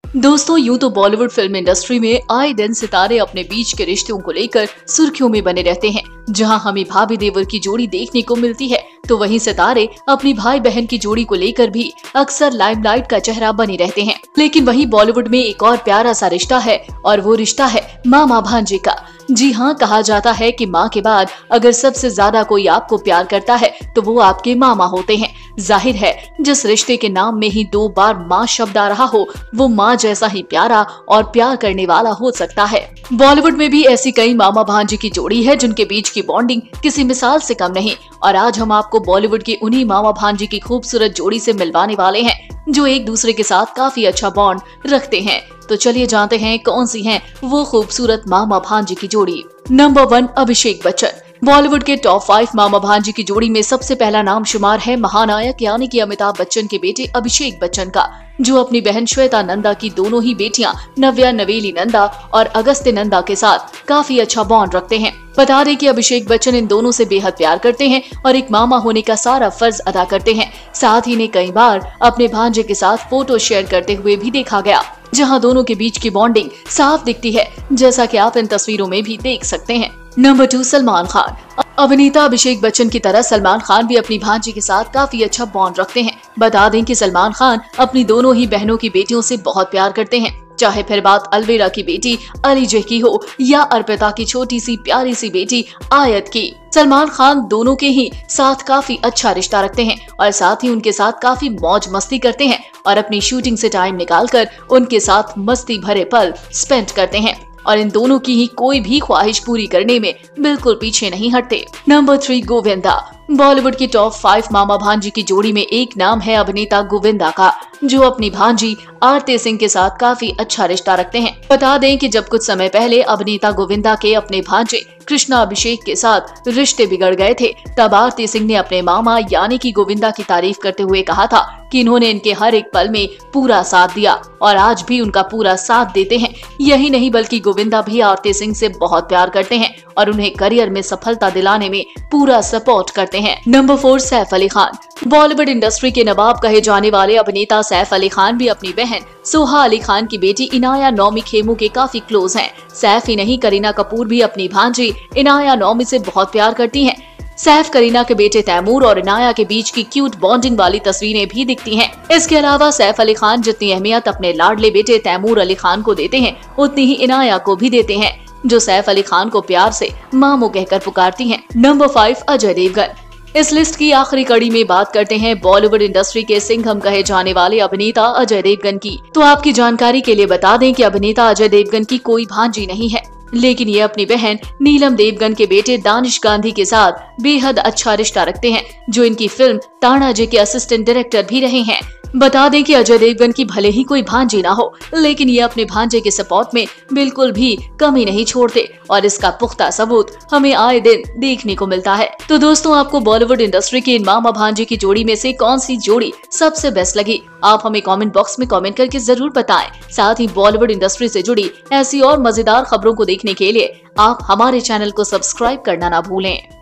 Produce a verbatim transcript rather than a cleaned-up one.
दोस्तों, यूं तो बॉलीवुड फिल्म इंडस्ट्री में आए दिन सितारे अपने बीच के रिश्तों को लेकर सुर्खियों में बने रहते हैं। जहां हमें भाभी देवर की जोड़ी देखने को मिलती है, तो वहीं सितारे अपनी भाई बहन की जोड़ी को लेकर भी अक्सर लाइमलाइट का चेहरा बने रहते हैं। लेकिन वहीं बॉलीवुड में एक और प्यारा सा रिश्ता है और वो रिश्ता है मामा भांजे का। जी हाँ, कहा जाता है कि माँ के बाद अगर सबसे ज्यादा कोई आपको प्यार करता है तो वो आपके मामा होते हैं। जाहिर है, जिस रिश्ते के नाम में ही दो बार माँ शब्द आ रहा हो, वो माँ जैसा ही प्यारा और प्यार करने वाला हो सकता है। बॉलीवुड में भी ऐसी कई मामा भांजे की जोड़ी है जिनके बीच की बॉन्डिंग किसी मिसाल से कम नहीं। और आज हम आपको बॉलीवुड की उन्हीं मामा भांजे की खूबसूरत जोड़ी से मिलवाने वाले हैं जो एक दूसरे के साथ काफी अच्छा बॉन्ड रखते हैं। तो चलिए जानते हैं कौन सी हैं वो खूबसूरत मामा भांजे की जोड़ी। Number one, Abhishek Bachchan. Bollywood के टॉप फाइव मामा भांजे की जोड़ी में सबसे पहला नाम शुमार है महानायक यानी कि अमिताभ बच्चन के बेटे अभिषेक बच्चन का, जो अपनी बहन श्वेता नंदा की दोनों ही बेटियां नव्या नवेली नंदा और अगस्त्य नंदा के साथ काफी अच्छा बॉन्ड रखते हैं। बता दें कि अभिषेक बच्चन इन दोनों से बेहद प्यार करते हैं और एक मामा होने का सारा फर्ज अदा करते हैं। साथ ही ने कई बार अपने भांजे के साथ फोटो शेयर करते हुए भी देखा गया, जहां दोनों के बीच की बॉन्डिंग साफ दिखती है, जैसा कि आप इन तस्वीरों में भी देख सकते हैं। Number two, Salman Khan. अभिनेता अभिषेक बच्चन की तरह सलमान खान भी अपनी भांजी के साथ काफी अच्छा बॉन्ड रखते हैं। बता दें कि सलमान खान अपनी दोनों ही बहनों की बेटियों से बहुत प्यार करते हैं, चाहे फिर बात अलविरा की बेटी अलीजे की हो या अर्पिता की छोटी सी प्यारी सी बेटी आयत की। सलमान खान दोनों के ही साथ काफी अच्छा रिश्ता रखते हैं और साथ ही उनके साथ काफी मौज मस्ती करते हैं और अपनी शूटिंग से टाइम निकालकर उनके साथ मस्ती भरे पल स्पेंड करते हैं और इन दोनों की ही कोई भी ख्वाहिश पूरी करने में बिल्कुल पीछे नहीं हटते। Number three, Govinda. बॉलीवुड की टॉप फाइव मामा भांजी की जोड़ी में एक नाम है अभिनेता गोविंदा का, जो अपनी भांजी आरती सिंह के साथ काफी अच्छा रिश्ता रखते हैं। बता दें कि जब कुछ समय पहले अभिनेता गोविंदा के अपने भांजे कृष्णा अभिषेक के साथ रिश्ते बिगड़ गए थे, तब आरती सिंह ने अपने मामा यानी कि गोविंदा की तारीफ करते हुए कहा था कि इन्होंने इनके हर एक पल में पूरा साथ दिया और आज भी उनका पूरा साथ देते हैं। यही नहीं बल्कि गोविंदा भी आरती सिंह से बहुत प्यार करते हैं और उन्हें करियर में सफलता दिलाने में पूरा सपोर्ट करते हैं। Number four, Saif Ali Khan. Bollywood industry के नवाब कहे जाने वाले अभिनेता सैफ अली खान भी अपनी बहन सोहा अली खान की बेटी इनाया नौमी खेमू के काफी क्लोज हैं। सैफ ही नहीं, करीना कपूर भी अपनी भांजी इनाया नौमी से बहुत प्यार करती हैं। सैफ करीना के बेटे तैमूर और इनाया के बीच की क्यूट बॉन्डिंग वाली तस्वीरें भी दिखती हैं। इसके अलावा सैफ अली खान जितनी अहमियत अपने लाडले बेटे तैमूर अली खान को देते हैं, उतनी ही इनाया को भी देते हैं, जो सैफ अली खान को प्यार से मामू कहकर पुकारती हैं। Number five, Ajay Devgan. इस लिस्ट की आखिरी कड़ी में बात करते हैं बॉलीवुड इंडस्ट्री के सिंघम कहे जाने वाले अभिनेता अजय देवगन की। तो आपकी जानकारी के लिए बता दें कि अभिनेता अजय देवगन की कोई भांजी नहीं है, लेकिन ये अपनी बहन नीलम देवगन के बेटे दानिश गांधी के साथ बेहद अच्छा रिश्ता रखते हैं, जो इनकी फिल्म तानाजी के असिस्टेंट डायरेक्टर भी रहे हैं। बता दें कि अजय देवगन की भले ही कोई भांजी ना हो, लेकिन ये अपने भांजे के सपोर्ट में बिल्कुल भी कमी नहीं छोड़ते और इसका पुख्ता सबूत हमें आए दिन देखने को मिलता है। तो दोस्तों, आपको बॉलीवुड इंडस्ट्री की इन मामा भांजे की जोड़ी में से कौन सी जोड़ी सबसे बेस्ट लगी, आप हमें कमेंट बॉक्स में कमेंट करके जरूर बताएं। साथ ही बॉलीवुड इंडस्ट्री से जुड़ी ऐसी और मजेदार खबरों को देखने के लिए आप हमारे चैनल को सब्सक्राइब करना ना भूलें।